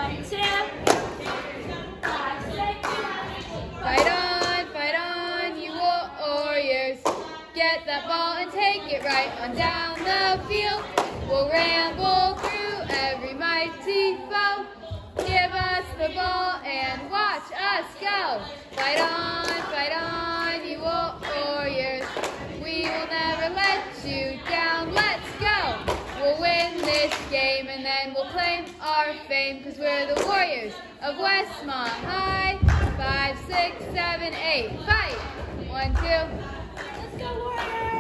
Fight on, you warriors. Get that ball and take it right on down the field. We'll ramble through every mighty foe. Give us the ball and watch us go. Fight on, you warriors. We will never let you down. Let's go. We'll win this game and then we'll claim our fame, 'cause we're the warriors of Westmont High. 5, 6, 7, 8, fight! 1, 2. Let's go, warriors!